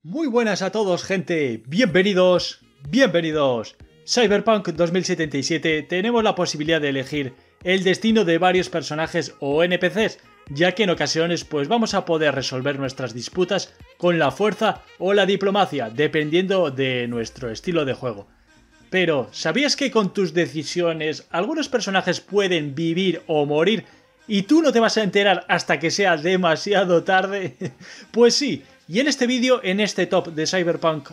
Muy buenas a todos, gente. Bienvenidos. Cyberpunk 2077 tenemos la posibilidad de elegir el destino de varios personajes o NPCs, ya que en ocasiones vamos a poder resolver nuestras disputas con la fuerza o la diplomacia, dependiendo de nuestro estilo de juego. Pero, ¿sabías que con tus decisiones algunos personajes pueden vivir o morir y tú no te vas a enterar hasta que sea demasiado tarde? Pues sí. Y en este vídeo, en este top de Cyberpunk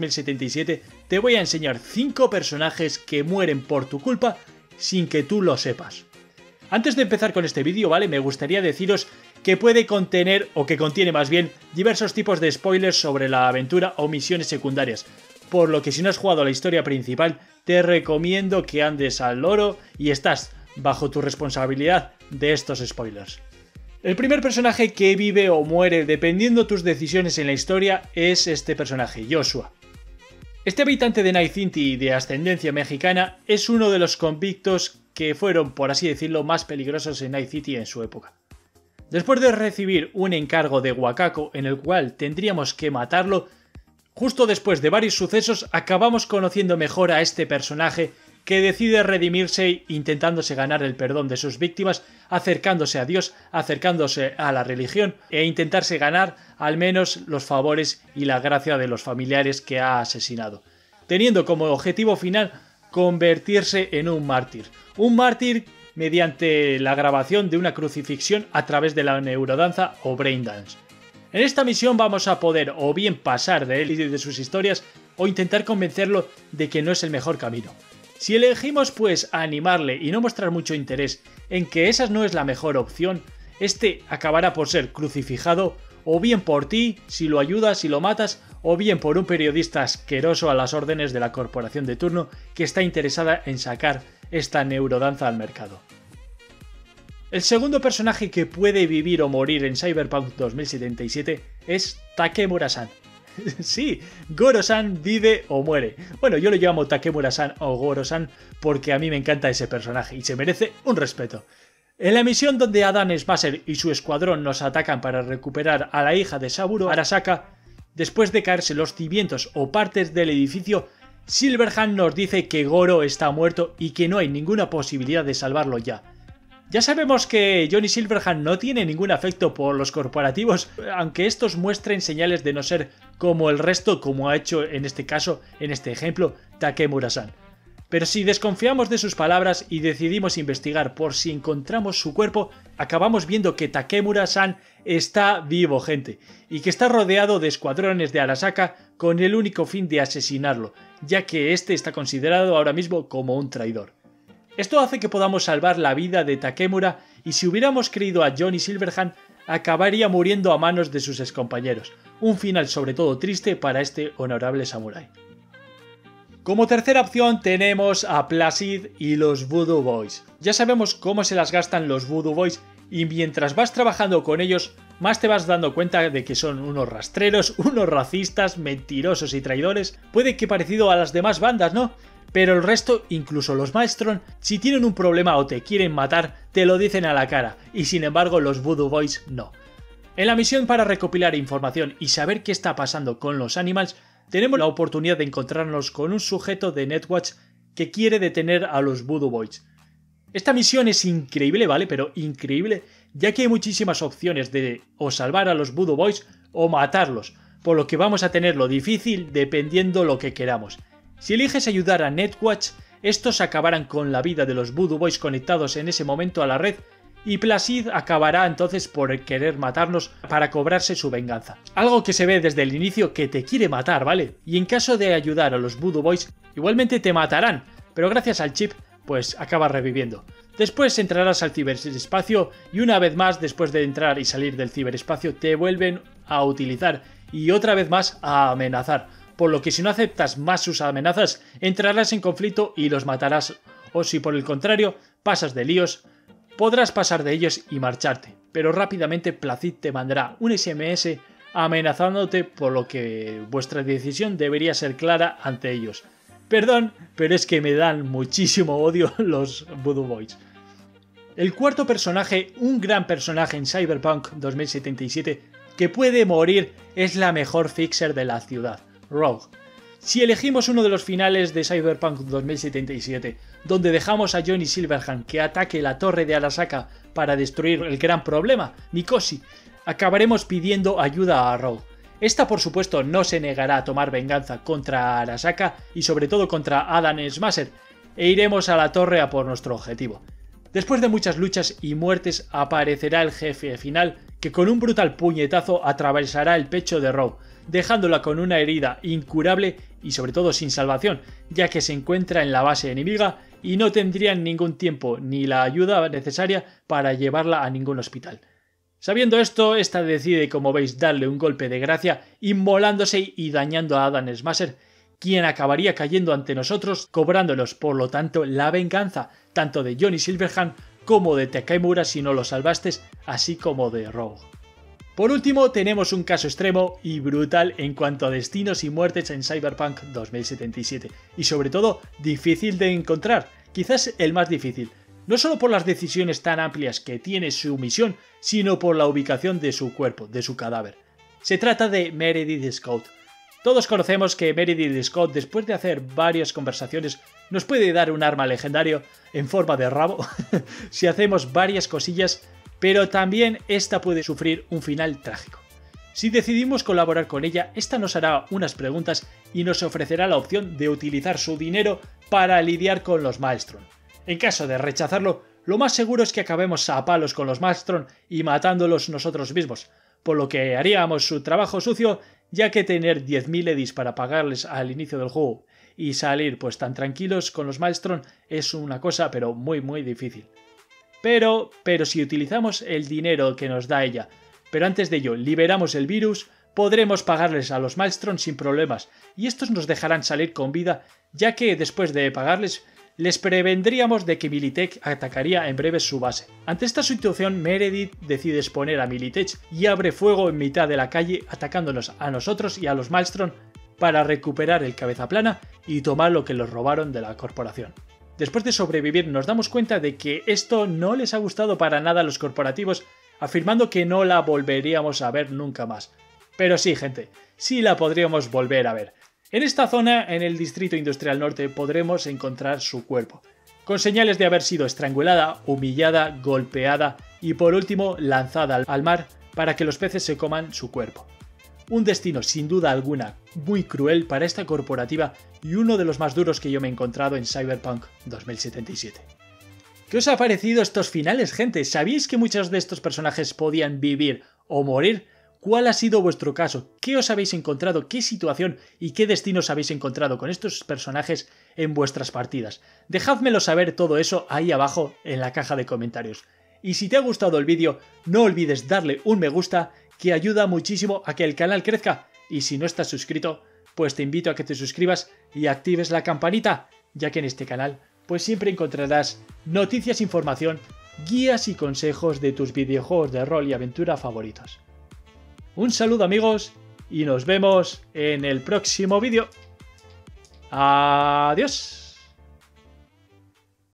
2077, te voy a enseñar 5 personajes que mueren por tu culpa sin que tú lo sepas. Antes de empezar con este vídeo, ¿vale? Me gustaría deciros que puede contener, o que contiene más bien, diversos tipos de spoilers sobre la aventura o misiones secundarias, por lo que si no has jugado la historia principal, te recomiendo que andes al loro y estás bajo tu responsabilidad de estos spoilers. El primer personaje que vive o muere dependiendo tus decisiones en la historia es este personaje, Joshua. Este habitante de Night City de ascendencia mexicana es uno de los convictos que fueron, por así decirlo, más peligrosos en Night City en su época. Después de recibir un encargo de Wakako en el cual tendríamos que matarlo, justo después de varios sucesos acabamos conociendo mejor a este personaje que decide redimirse intentándose ganar el perdón de sus víctimas, acercándose a Dios, acercándose a la religión e intentarse ganar al menos los favores y la gracia de los familiares que ha asesinado, teniendo como objetivo final convertirse en un mártir. Un mártir mediante la grabación de una crucifixión a través de la neurodanza o braindance. En esta misión vamos a poder o bien pasar de él y de sus historias o intentar convencerlo de que no es el mejor camino. Si elegimos animarle y no mostrar mucho interés en que esa no es la mejor opción, este acabará por ser crucificado o bien por ti si lo ayudas y lo matas, o bien por un periodista asqueroso a las órdenes de la corporación de turno que está interesada en sacar esta neurodanza al mercado. El segundo personaje que puede vivir o morir en Cyberpunk 2077 es Takemura-san. Sí, Goro-san vive o muere. Bueno, yo lo llamo Takemura-san o Goro-san porque a mí me encanta ese personaje y se merece un respeto. En la misión donde Adam Smasher y su escuadrón nos atacan para recuperar a la hija de Saburo Arasaka, después de caerse los cimientos o partes del edificio, Silverhand nos dice que Goro está muerto y que no hay ninguna posibilidad de salvarlo ya. Ya sabemos que Johnny Silverhand no tiene ningún afecto por los corporativos, aunque estos muestren señales de no ser como el resto, como ha hecho en este caso, en este ejemplo, Takemura-san. Pero si desconfiamos de sus palabras y decidimos investigar por si encontramos su cuerpo, acabamos viendo que Takemura-san está vivo, gente, y que está rodeado de escuadrones de Arasaka con el único fin de asesinarlo, ya que este está considerado ahora mismo como un traidor. Esto hace que podamos salvar la vida de Takemura y si hubiéramos creído a Johnny Silverhand, acabaría muriendo a manos de sus excompañeros. Un final sobre todo triste para este honorable samurái. Como tercera opción tenemos a Placid y los Voodoo Boys. Ya sabemos cómo se las gastan los Voodoo Boys y mientras vas trabajando con ellos, más te vas dando cuenta de que son unos rastreros, unos racistas, mentirosos y traidores. Puede que parecido a las demás bandas, ¿no? Pero el resto, incluso los Maelstrom, si tienen un problema o te quieren matar, te lo dicen a la cara, y sin embargo los Voodoo Boys no. En la misión para recopilar información y saber qué está pasando con los Animals, tenemos la oportunidad de encontrarnos con un sujeto de Netwatch que quiere detener a los Voodoo Boys. Esta misión es increíble, ¿vale? Pero increíble, ya que hay muchísimas opciones de o salvar a los Voodoo Boys o matarlos, por lo que vamos a tenerlo difícil dependiendo lo que queramos. Si eliges ayudar a Netwatch, estos acabarán con la vida de los Voodoo Boys conectados en ese momento a la red y Placid acabará entonces por querer matarnos para cobrarse su venganza. Algo que se ve desde el inicio que te quiere matar, ¿vale? Y en caso de ayudar a los Voodoo Boys, igualmente te matarán, pero gracias al chip, acabas reviviendo. Después entrarás al ciberespacio y una vez más, después de entrar y salir del ciberespacio, te vuelven a utilizar y otra vez más a amenazar. Por lo que si no aceptas más sus amenazas, entrarás en conflicto y los matarás, o si por el contrario pasas de líos, podrás pasar de ellos y marcharte, pero rápidamente Placid te mandará un SMS amenazándote, por lo que vuestra decisión debería ser clara ante ellos. Perdón, pero es que me dan muchísimo odio los Voodoo Boys. El cuarto personaje, un gran personaje en Cyberpunk 2077, que puede morir es la mejor fixer de la ciudad, Rogue. Si elegimos uno de los finales de Cyberpunk 2077, donde dejamos a Johnny Silverhand que ataque la torre de Arasaka para destruir el gran problema, Mikoshi, acabaremos pidiendo ayuda a Rogue. Esta por supuesto no se negará a tomar venganza contra Arasaka y sobre todo contra Adam Smasher, e iremos a la torre a por nuestro objetivo. Después de muchas luchas y muertes aparecerá el jefe final que con un brutal puñetazo atravesará el pecho de Rogue, dejándola con una herida incurable y sobre todo sin salvación, ya que se encuentra en la base enemiga y no tendrían ningún tiempo ni la ayuda necesaria para llevarla a ningún hospital. Sabiendo esto, esta decide, como veis, darle un golpe de gracia, inmolándose y dañando a Adam Smasher, quien acabaría cayendo ante nosotros, cobrándonos por lo tanto la venganza tanto de Johnny Silverhand como de Takemura si no lo salvaste, así como de Rogue. Por último, tenemos un caso extremo y brutal en cuanto a destinos y muertes en Cyberpunk 2077, y sobre todo difícil de encontrar, quizás el más difícil, no solo por las decisiones tan amplias que tiene su misión, sino por la ubicación de su cuerpo, de su cadáver. Se trata de Meredith Scott. Todos conocemos que Meredith Scott, después de hacer varias conversaciones, nos puede dar un arma legendario en forma de rabo si hacemos varias cosillas, pero también esta puede sufrir un final trágico. Si decidimos colaborar con ella, esta nos hará unas preguntas y nos ofrecerá la opción de utilizar su dinero para lidiar con los Maelstrom. En caso de rechazarlo, lo más seguro es que acabemos a palos con los Maelstrom y matándolos nosotros mismos, por lo que haríamos su trabajo sucio, ya que tener 10.000 eddies para pagarles al inicio del juego y salir pues tan tranquilos con los Maelstrom es una cosa pero muy difícil. Pero si utilizamos el dinero que nos da ella, pero antes de ello liberamos el virus, podremos pagarles a los Maelstrom sin problemas, y estos nos dejarán salir con vida, ya que después de pagarles, les prevendríamos de que Militech atacaría en breve su base. Ante esta situación, Meredith decide exponer a Militech y abre fuego en mitad de la calle atacándonos a nosotros y a los Maelstrom para recuperar el cabeza plana y tomar lo que les robaron de la corporación. Después de sobrevivir nos damos cuenta de que esto no les ha gustado para nada a los corporativos, afirmando que no la volveríamos a ver nunca más. Pero sí, gente, sí la podríamos volver a ver. En esta zona, en el Distrito Industrial Norte, podremos encontrar su cuerpo, con señales de haber sido estrangulada, humillada, golpeada y por último lanzada al mar para que los peces se coman su cuerpo. Un destino sin duda alguna muy cruel para esta corporativa y uno de los más duros que yo me he encontrado en Cyberpunk 2077. ¿Qué os ha parecido estos finales, gente? ¿Sabíais que muchos de estos personajes podían vivir o morir? ¿Cuál ha sido vuestro caso? ¿Qué os habéis encontrado? ¿Qué situación y qué destinos habéis encontrado con estos personajes en vuestras partidas? Dejádmelo saber todo eso ahí abajo en la caja de comentarios. Y si te ha gustado el vídeo, no olvides darle un me gusta, que ayuda muchísimo a que el canal crezca. Y si no estás suscrito, pues te invito a que te suscribas y actives la campanita, ya que en este canal pues siempre encontrarás noticias, información, guías y consejos de tus videojuegos de rol y aventura favoritos. Un saludo amigos y nos vemos en el próximo vídeo. Adiós.